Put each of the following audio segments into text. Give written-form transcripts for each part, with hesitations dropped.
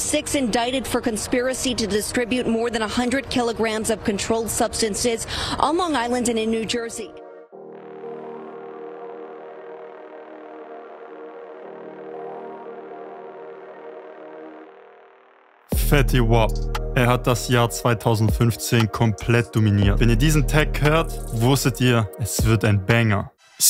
6 indicted for conspiracy to distribute more than 100 kilograms of controlled substances on Long Island and in New Jersey. Fetty Wap. Er hat das Jahr 2015 komplett dominiert. Wenn ihr diesen Tag hört, wusstet ihr, es wird ein Banger.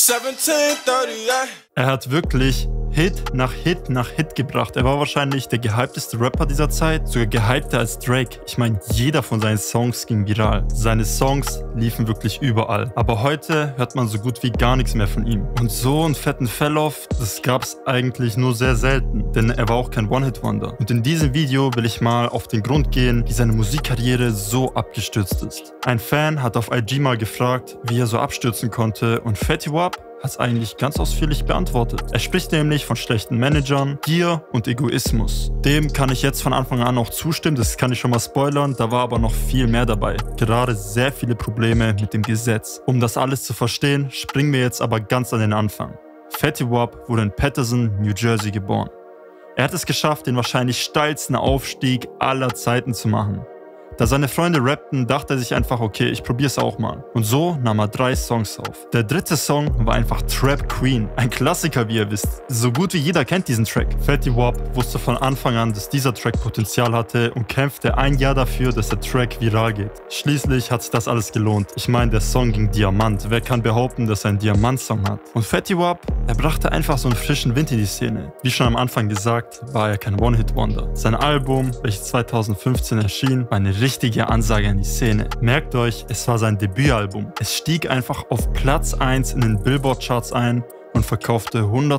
1738. Er hat wirklich Hit nach Hit nach Hit gebracht. Er war wahrscheinlich der gehypteste Rapper dieser Zeit, sogar gehypter als Drake. Ich meine, jeder von seinen Songs ging viral. Seine Songs liefen wirklich überall. Aber heute hört man so gut wie gar nichts mehr von ihm. Und so einen fetten Fell-Off, das gab's eigentlich nur sehr selten, denn er war auch kein One-Hit-Wonder. Und in diesem Video will ich mal auf den Grund gehen, wie seine Musikkarriere so abgestürzt ist. Ein Fan hat auf IG mal gefragt, wie er so abstürzen konnte, und Fetty Wap hat es eigentlich ganz ausführlich beantwortet. Er spricht nämlich von schlechten Managern, Gier und Egoismus. Dem kann ich jetzt von Anfang an auch zustimmen, das kann ich schon mal spoilern, da war aber noch viel mehr dabei. Gerade sehr viele Probleme mit dem Gesetz. Um das alles zu verstehen, springen wir jetzt aber ganz an den Anfang. Fetty Wap wurde in Paterson, New Jersey geboren. Er hat es geschafft, den wahrscheinlich steilsten Aufstieg aller Zeiten zu machen. Da seine Freunde rappten, dachte er sich einfach, okay, ich probier's auch mal. Und so nahm er 3 Songs auf. Der dritte Song war einfach Trap Queen. Ein Klassiker, wie ihr wisst. So gut wie jeder kennt diesen Track. Fetty Wap wusste von Anfang an, dass dieser Track Potenzial hatte und kämpfte ein Jahr dafür, dass der Track viral geht. Schließlich hat sich das alles gelohnt. Ich meine, der Song ging Diamant. Wer kann behaupten, dass er einen Diamant-Song hat? Und Fetty Wap, er brachte einfach so einen frischen Wind in die Szene. Wie schon am Anfang gesagt, war er kein One-Hit-Wonder. Sein Album, welches 2015 erschien, war eine richtige Ansage an die Szene. Merkt euch, es war sein Debütalbum. Es stieg einfach auf Platz 1 in den Billboard-Charts ein und verkaufte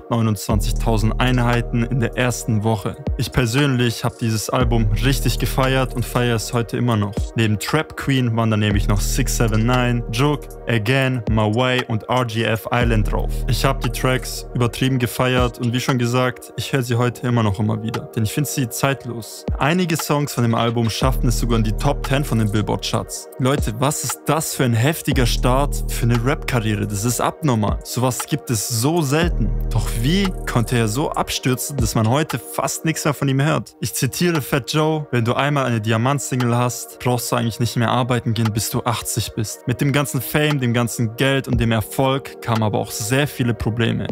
129.000 Einheiten in der ersten Woche. Ich persönlich habe dieses Album richtig gefeiert und feiere es heute immer noch. Neben Trap Queen waren da nämlich noch 679, Juke, Again, My Way und RGF Island drauf. Ich habe die Tracks übertrieben gefeiert und wie schon gesagt, ich höre sie heute immer wieder, denn ich finde sie zeitlos. Einige Songs von dem Album schafften es sogar in die Top 10 von den Billboard-Charts. Leute, was ist das für ein heftiger Start für eine Rap-Karriere? Das ist abnormal. Sowas gibt es so selten. Doch wie konnte er so abstürzen, dass man heute fast nichts mehr von ihm hört? Ich zitiere Fat Joe: Wenn du einmal eine Diamant-Single hast, brauchst du eigentlich nicht mehr arbeiten gehen, bis du 80 bist. Mit dem ganzen Fame, dem ganzen Geld und dem Erfolg kamen aber auch sehr viele Probleme.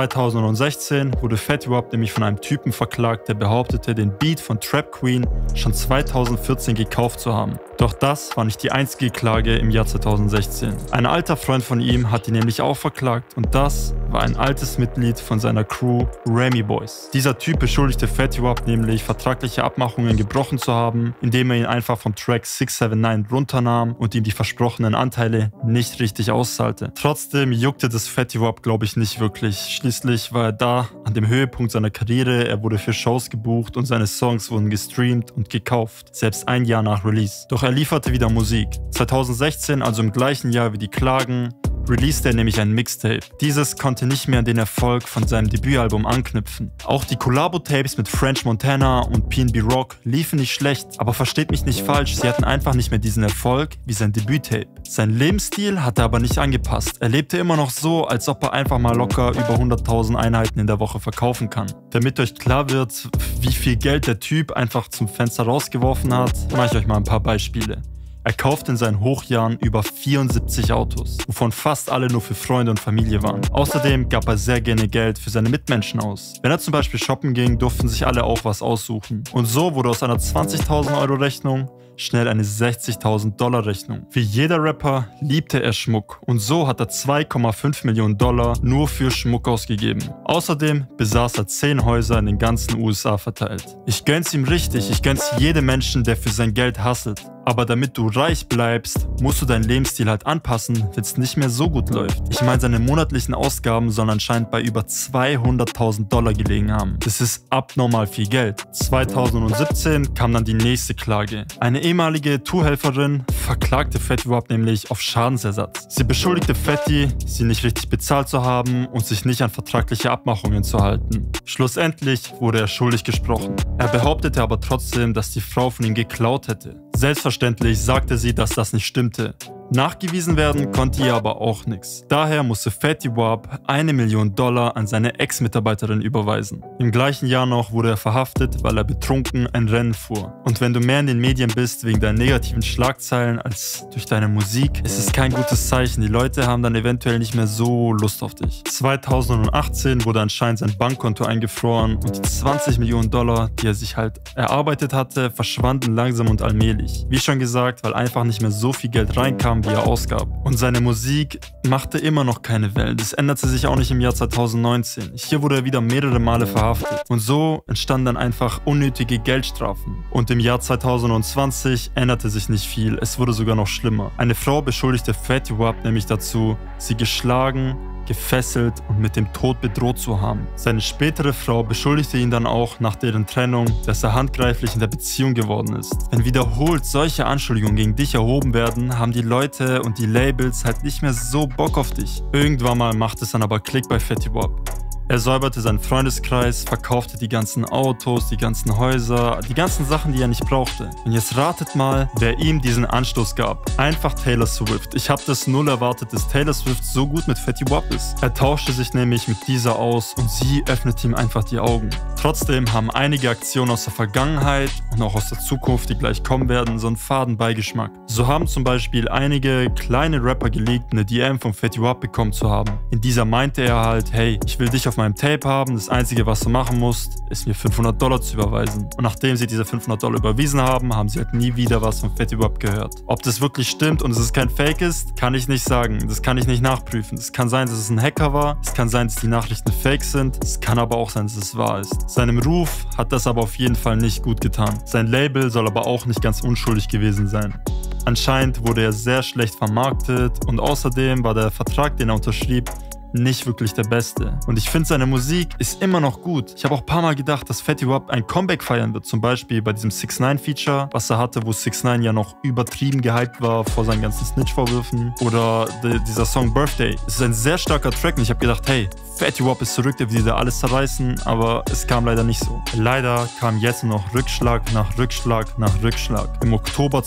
2016 wurde Fetty Wap nämlich von einem Typen verklagt, der behauptete, den Beat von Trap Queen schon 2014 gekauft zu haben. Doch das war nicht die einzige Klage im Jahr 2016. Ein alter Freund von ihm hat ihn nämlich auch verklagt und das war ein altes Mitglied von seiner Crew, Remy Boys. Dieser Typ beschuldigte Fetty Wap nämlich, vertragliche Abmachungen gebrochen zu haben, indem er ihn einfach vom Track 679 runternahm und ihm die versprochenen Anteile nicht richtig auszahlte. Trotzdem juckte das Fetty Wap, glaube ich, nicht wirklich. Schließlich war er da an dem Höhepunkt seiner Karriere, er wurde für Shows gebucht und seine Songs wurden gestreamt und gekauft, selbst ein Jahr nach Release. Doch er lieferte wieder Musik. 2016, also im gleichen Jahr wie die Klagen, released er nämlich ein Mixtape. Dieses konnte nicht mehr an den Erfolg von seinem Debütalbum anknüpfen. Auch die Collabo-Tapes mit French Montana und PNB Rock liefen nicht schlecht, aber versteht mich nicht falsch, sie hatten einfach nicht mehr diesen Erfolg wie sein Debüttape. Sein Lebensstil hat er aber nicht angepasst. Er lebte immer noch so, als ob er einfach mal locker über 100.000 Einheiten in der Woche verkaufen kann. Damit euch klar wird, wie viel Geld der Typ einfach zum Fenster rausgeworfen hat, mache ich euch mal ein paar Beispiele. Er kaufte in seinen Hochjahren über 74 Autos, wovon fast alle nur für Freunde und Familie waren. Außerdem gab er sehr gerne Geld für seine Mitmenschen aus. Wenn er zum Beispiel shoppen ging, durften sich alle auch was aussuchen. Und so wurde aus einer 20.000 Euro Rechnung schnell eine 60.000 Dollar Rechnung. Wie jeder Rapper liebte er Schmuck und so hat er 2,5 Millionen Dollar nur für Schmuck ausgegeben. Außerdem besaß er 10 Häuser in den ganzen USA verteilt. Ich gönn's ihm richtig, ich gönn's jedem Menschen, der für sein Geld hustelt. Aber damit du reich bleibst, musst du deinen Lebensstil halt anpassen, wenn es nicht mehr so gut läuft. Ich meine, seine monatlichen Ausgaben sollen anscheinend bei über 200.000 Dollar gelegen haben. Das ist abnormal viel Geld. 2017 kam dann die nächste Klage. Eine ehemalige Tourhelferin verklagte Fetty Wap nämlich auf Schadensersatz. Sie beschuldigte Fetty, sie nicht richtig bezahlt zu haben und sich nicht an vertragliche Abmachungen zu halten. Schlussendlich wurde er schuldig gesprochen. Er behauptete aber trotzdem, dass die Frau von ihm geklaut hätte. Selbstverständlich sagte sie, dass das nicht stimmte. Nachgewiesen werden konnte ihr aber auch nichts. Daher musste Fetty Wap $1 Million an seine Ex-Mitarbeiterin überweisen. Im gleichen Jahr noch wurde er verhaftet, weil er betrunken ein Rennen fuhr. Und wenn du mehr in den Medien bist wegen deinen negativen Schlagzeilen als durch deine Musik, ist es kein gutes Zeichen. Die Leute haben dann eventuell nicht mehr so Lust auf dich. 2018 wurde anscheinend sein Bankkonto eingefroren und die $20 Millionen, die er sich halt erarbeitet hatte, verschwanden langsam und allmählich. Wie schon gesagt, weil einfach nicht mehr so viel Geld reinkam, wie er ausgab. Und seine Musik machte immer noch keine Wellen. Das änderte sich auch nicht im Jahr 2019. Hier wurde er wieder mehrere Male verhaftet. Und so entstanden dann einfach unnötige Geldstrafen. Und im Jahr 2020 änderte sich nicht viel. Es wurde sogar noch schlimmer. Eine Frau beschuldigte Fetty Wap nämlich dazu, sie geschlagen, gefesselt und mit dem Tod bedroht zu haben. Seine spätere Frau beschuldigte ihn dann auch nach deren Trennung, dass er handgreiflich in der Beziehung geworden ist. Wenn wiederholt solche Anschuldigungen gegen dich erhoben werden, haben die Leute und die Labels halt nicht mehr so Bock auf dich. Irgendwann mal macht es dann aber Klick bei Fetty Wap. Er säuberte seinen Freundeskreis, verkaufte die ganzen Autos, die ganzen Häuser, die ganzen Sachen, die er nicht brauchte. Und jetzt ratet mal, wer ihm diesen Anstoß gab. Einfach Taylor Swift. Ich habe das null erwartet, dass Taylor Swift so gut mit Fetty Wap ist. Er tauschte sich nämlich mit dieser aus und sie öffnete ihm einfach die Augen. Trotzdem haben einige Aktionen aus der Vergangenheit und auch aus der Zukunft, die gleich kommen werden, so einen faden Beigeschmack. So haben zum Beispiel einige kleine Rapper geleakt, eine DM von Fetty Wap bekommen zu haben. In dieser meinte er halt, hey, ich will dich auf meinem Tape haben, das einzige, was du machen musst, ist mir $500 zu überweisen. Und nachdem sie diese $500 überwiesen haben, haben sie halt nie wieder was von Fetty Wap gehört. Ob das wirklich stimmt und es kein Fake ist, kann ich nicht sagen. Das kann ich nicht nachprüfen. Es kann sein, dass es ein Hacker war, es kann sein, dass die Nachrichten fake sind, es kann aber auch sein, dass es wahr ist. Seinem Ruf hat das aber auf jeden Fall nicht gut getan. Sein Label soll aber auch nicht ganz unschuldig gewesen sein. Anscheinend wurde er sehr schlecht vermarktet und außerdem war der Vertrag, den er unterschrieb, nicht wirklich der beste. Und ich finde, seine Musik ist immer noch gut. Ich habe auch ein paar Mal gedacht, dass Fetty Wap ein Comeback feiern wird. Zum Beispiel bei diesem 6ix9ine-Feature, was er hatte, wo 6ix9ine ja noch übertrieben gehypt war vor seinen ganzen Snitch-Vorwürfen. Oder dieser Song Birthday. Es ist ein sehr starker Track und ich habe gedacht, hey, Fetty Wap ist zurück, der will da alles zerreißen, aber es kam leider nicht so. Leider kam jetzt noch Rückschlag nach Rückschlag nach Rückschlag. Im Oktober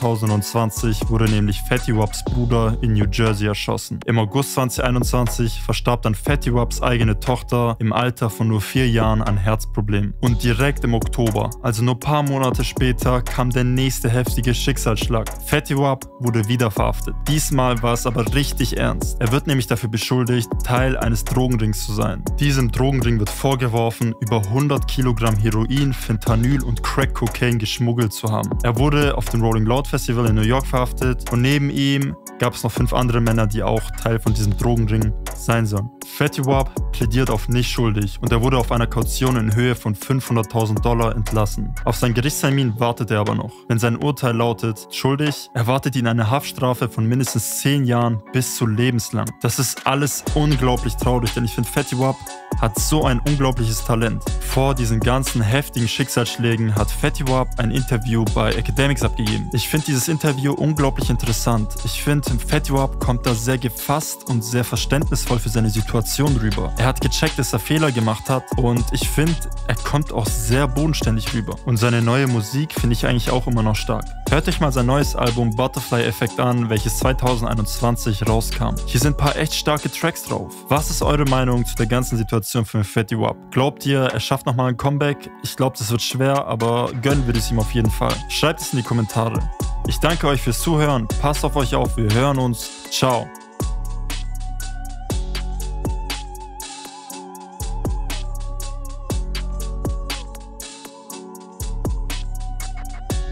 2020 wurde nämlich Fetty Waps Bruder in New Jersey erschossen. Im August 2021 verstarb dann Fetty Waps eigene Tochter im Alter von nur 4 Jahren an Herzproblemen. Und direkt im Oktober, also nur ein paar Monate später, kam der nächste heftige Schicksalsschlag. Fetty Wap wurde wieder verhaftet. Diesmal war es aber richtig ernst. Er wird nämlich dafür beschuldigt, Teil eines Drogenrings zu sein. Diesem Drogenring wird vorgeworfen, über 100 Kilogramm Heroin, Fentanyl und Crack Cocaine geschmuggelt zu haben. Er wurde auf dem Rolling Loud Festival in New York verhaftet und neben ihm gab es noch 5 andere Männer, die auch Teil von diesem Drogenring sein sollen. Fetty Wap plädiert auf nicht schuldig und er wurde auf einer Kaution in Höhe von $500.000 entlassen. Auf seinen Gerichtstermin wartet er aber noch. Wenn sein Urteil lautet schuldig, erwartet ihn eine Haftstrafe von mindestens 10 Jahren bis zu lebenslang. Das ist alles unglaublich traurig, denn ich finde, Fetty Wap hat so ein unglaubliches Talent. Vor diesen ganzen heftigen Schicksalsschlägen hat Fetty Wap ein Interview bei Academics abgegeben. Ich finde dieses Interview unglaublich interessant. Ich finde, Fetty Wap kommt da sehr gefasst und sehr verständnisvoll für seine Situation rüber. Er hat gecheckt, dass er Fehler gemacht hat und ich finde, er kommt auch sehr bodenständig rüber. Und seine neue Musik finde ich eigentlich auch immer noch stark. Hört euch mal sein neues Album Butterfly Effect an, welches 2021 rauskam. Hier sind ein paar echt starke Tracks drauf. Was ist eure Meinung zu der ganzen Situation für Fetty Wap? Glaubt ihr, er schafft nochmal ein Comeback? Ich glaube, das wird schwer, aber gönnen wir es ihm auf jeden Fall. Schreibt es in die Kommentare. Ich danke euch fürs Zuhören, passt auf euch auf, wir hören uns. Ciao.